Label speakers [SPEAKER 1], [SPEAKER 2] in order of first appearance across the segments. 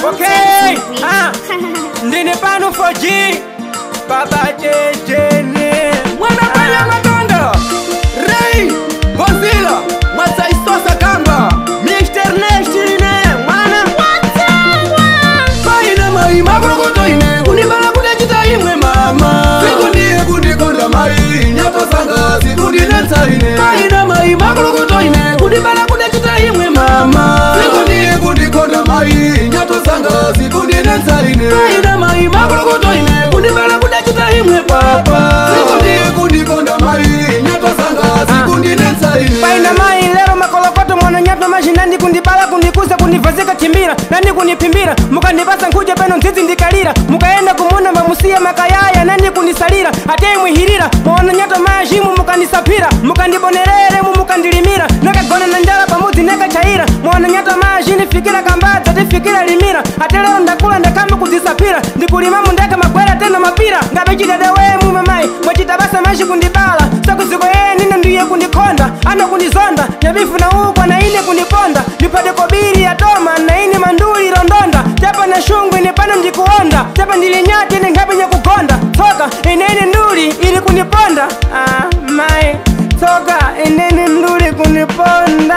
[SPEAKER 1] Okay, ndine pano 4G Baba Jejene Mwana kaya matonda Ray, Godzilla Mwasa isosa kamba Mr. Neshine Mwana Paina mai makurukuto ine Kunibala kudechita imwe mama Sikundie kundikonda mai Nyato sanga sikundine ine Paina mai makurukuto ine Kunibala kudechita imwe mama Sikundie kundikonda mai Nyato sanga sikundine ine Paina mai makurukuto ine Kunibala kudechita imwe papa Sikundie kundikonda mai Nyato sanga sikundine ine Paina mai lero makolokoto mwana nyato majinandi kundibala kundikuza kundivazika chimbira nani kunipimbira mukandibasa nkuje peno nzizi ndikalira mukaenda kumuna mamusia makayaya nani kunisalira ate mwihirira mwana nyato majimu mukandisapira mukandibonerere mukandilimira nakagona na njala pamudzi nekachaira mwana nyato majini fikira kambadza tifikira limira ate lero ndakula ndakamba kudzisapira ndikulima mundeka magwera tena mapira ngabechidede wemu mamai mwachitabasa maji kundibala sakuziko yeye nine ndiye kundikonda ano kundizonda nyabifu na ukwa na ine kundiponda nipate kobiri ya toma na ine manduli rondonda chapa na shungu ine pano ndikuonda chapa ndilinyati ine ngabe nyakugonda toka inene nduli ili kuniponda mai toka inene nduli kuniponda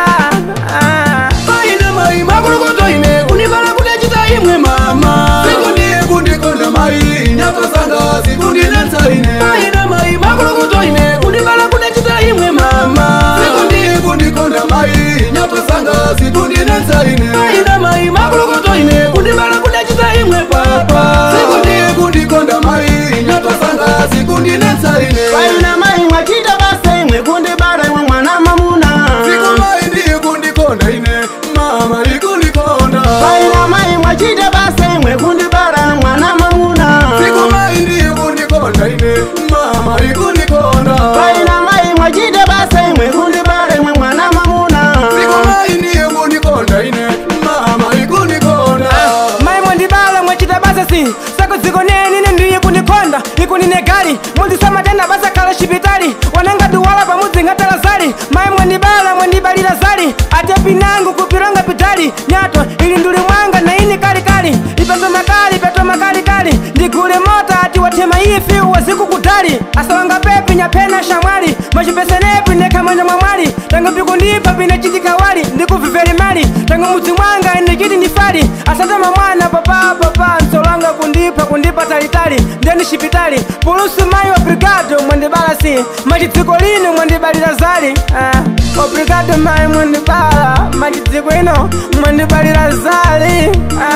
[SPEAKER 1] paina mai makurukuto ine kunibala kudechita imwe mama sikundie kundikonda mai nyato sanga sikundine ine paina mai makurukuto ine kunibala kudechita imwe mama sikundie kundikonda mai nyato sanga sikundine ine paina mai makurukuto ine kunibala kudechita imwe papa sikundie kundikonda mai nyato sanga sikundine ine
[SPEAKER 2] paina mai mwachita basa imwe kundibala imwe mwana mamuna
[SPEAKER 1] siku mai ndiye kundikonda ine mama ikundikonda
[SPEAKER 2] paina mai mwachita basa imwe kundibala mwana mamuna
[SPEAKER 1] siku mai ndiye kundikonda ine mama ikundikonda
[SPEAKER 2] paina mai mwachita basa imwe kundibala imwe mwana mamuna
[SPEAKER 1] siku mai ndiye kundikonda ine mama ikundikonda mai mwandibala mwachita basa si sako ziko nene ndiye kundikonda ikunine gali mundisama tena basa kala shipitali wananga duwala pamudzi ngatala zali mai mwandibala mwandibalira zali ate pinangu kupiranga pitali nyato ili nduli mwanga na ini kalikali ipeto makali kali ndigule mota ati watema ifi uwaziku kutali asawanga pepi nyapena shamwali machipesenepi nekamwanya mamwali tango pikundipa pina chitika wali ndikuviveri mali tango mudzi mwanga indikiti ndifali asatama mwana papa nsolanga kundipa talitali ndeni shipitali pulusu mai wa brigado mwandibala si machidziko lino mwandibalira zali obrigado mai mwandibala machidziko ino mwandibalira zali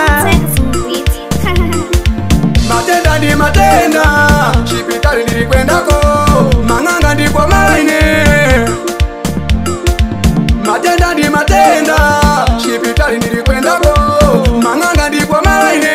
[SPEAKER 1] matenda ndi matenda shipitali ndilikwendako mang'anga ndikwa maine matenda ndi matenda shipitali ndilikwendako mang'anga ndikwa maine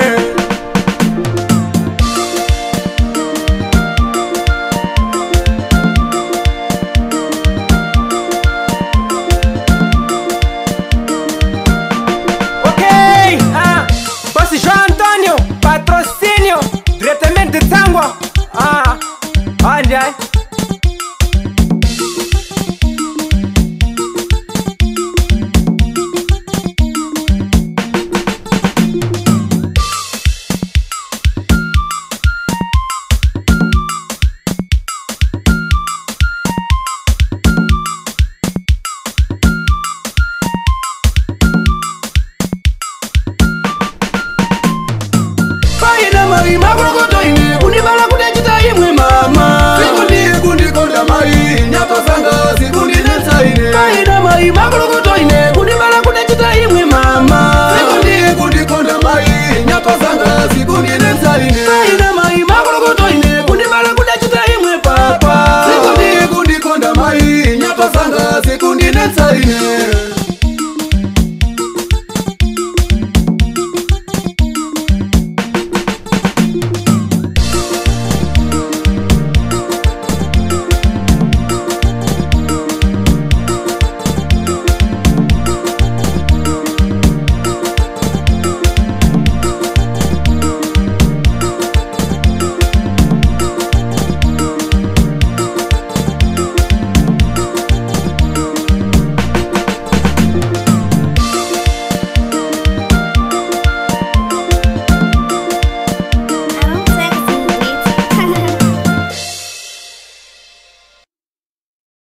[SPEAKER 1] Okay, Boss João Antônio, patrocínio, diretamente de Tangua. Olha. Paina mai makurukuto ine kunibala kudechita imwe mama sikundie kundikonda mai nyato sanga sikundine ine paina mai makurukuto ine